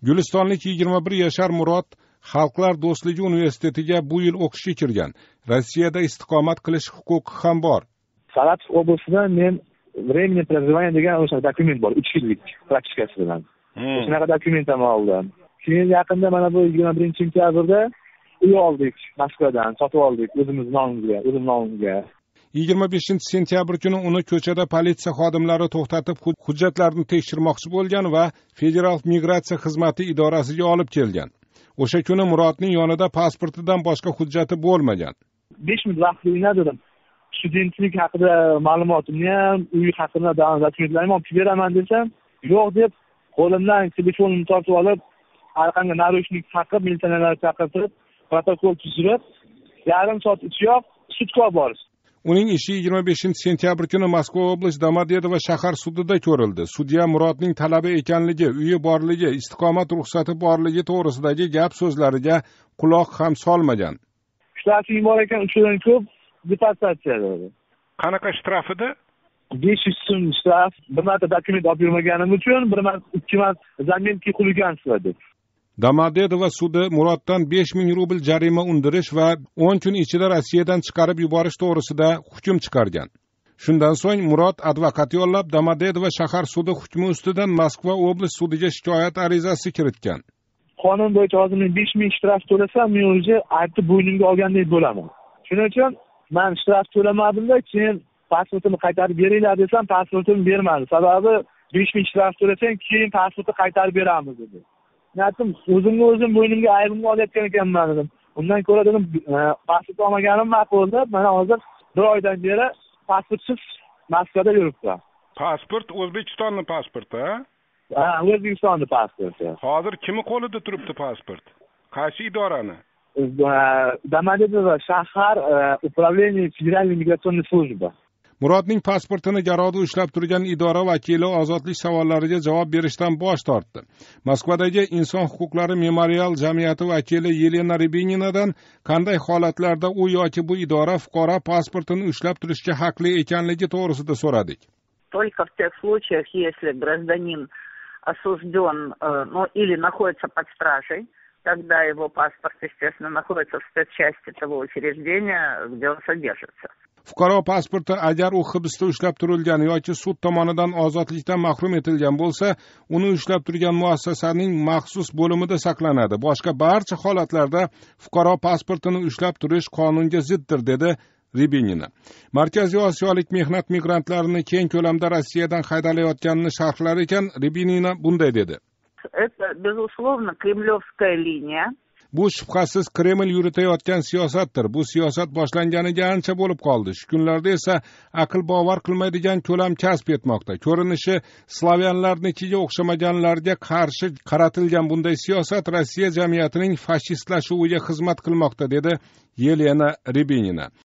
Gulistonlik 21 yashar Murod Xalqlar do'stligi universitetiga bu yil o'qishga kirgan. Rossiyada istiqomat qilish huquqi ham bor. Saratov oblastida men временное проживание degan o'sha dokument bor, 3 yillik praktikasi bilan. Shunaqa dokument ham oldim. Keyin yaqinda mana bu 21-sentyabrda uy oldik, Moskvadan sotib oldik o'zimiz nomimizga. 25-sentyabr kuni uni ko'chada politsiya xodimlari to'xtatib, hujjatlarini tekshirmoqchi bo'lgan va Federal migratsiya xizmati idorasiga olib kelgan. O'sha kuni Murodning yonida pasportidan boshqa hujjati bo'lmagan. 5 minut vaqt o'ynadim. Studentlik haqida ma'lumotimni ham, uy haqida dokumentlarni olib beraman desam, yo'q deb qo'limdan telefonimni tortib olib, orqamga narushnik taqib, militsionerlarni chaqirtirib, protokol tuzib, yarim soat ichiyoq sudga bordi. Uning ishi 25-sentyabr kuni Moskva oblast Domodedovo shahar sudida ko'rildi. Sudya Murodning talabi ekanligi, uyi borligi, istiqomat ruxsati borligi to'g'risidagi gap so'zlariga quloq ham solmagan. Shtrafing bor ekan, uchidan ko'p deportatsiya dedi. Qanaqa shtraf edi? 500 so'm shtraf, bir marta dokument olib yurmaganim uchun, bir marta 2 marta zaminki xuliganство deb. Domodedovo sudi Muroddan 5000 rubl jarima undirish va 10 kun ichida Rossiyadan chiqarib yuborish to'g'risida hukm chiqargan. Shundan so'ng Murod advokat yollab Domodedovo shahar sudi hukmi ustidan Moskva oblast sudiga shikoyat arizasi kiritgan. Qonun bo'yicha hozir men 5000 shtraf to'lasam, men o'zi aytib bo'ynimga olgandek bo'laman. Shuning uchun men shtraf to'lamadim-da, keyin pasportimni qaytarib beringlar desam, pasportimni bermadi. Sababi 5000 shtraf to'lasang, keyin pasportni qaytarib beramiz dedi. Aytdim, o'zim bo'ynimga aybimni olayotgan ekanman dedim. Undan ko'ra dedim, pasport olmaganim ma'qul deb, mana hozir 1 oydan beri pasportsiz Moskvada yuribman. Pasport O'zbekistonning pasporti, ha? Ha, O'zbekistonning pasporti. Hozir kimi qo'lida turibdi pasport? Qaysi idorani? Domodedovo shahar управление Federal migratsiya службы. Murodning pasportini garovda ushlab turgan idora vakili ozodlik savollariga javob berishdan bosh tortdi. Moskvadagi inson huquqlari memorial jamiyati vakili Yelena Rybininadan qanday holatlarda u yoki bu idora fuqaro pasportini ushlab turishga haqli ekanligi to'g'risida so'radik. Только в тех случаях, если гражданин осужден, или находится под стражей, тогда его паспорт, естественно, находится в спецчасти того учреждения, где он содержится. Fuqaro pasporti agar u hibsda ushlab turilgan yoki sud tomonidan ozodlikdan mahrum etilgan bo'lsa, uni ushlab turgan muassasaning maxsus bo'limida saqlanadi. Boshqa barcha holatlarda fuqaro pasportini ushlab turish qonunga ziddir, dedi Rybinina. Markaziy Osiyolik mehnat migrantlarini keng ko'lamda Rossiyadan haydalayotganini sharhlar ekan, Rybinina bunday dedi. Это, безусловно, кремлевская линия. Bu shubhasiz Kreml yuritayotgan siyosatdir. Bu siyosat boshlanganiga ancha bo'lib qoldi. Shu kunlarda esa aql bovar qilmaydigan ko'lam kasb etmoqda. Ko'rinishi slavyanlarnikiga o'xshamaganlarga qarshi qaratilgan bunday siyosat Rossiya jamiyatining fashistlashuviga xizmat qilmoqda, dedi Yelena Rybinina.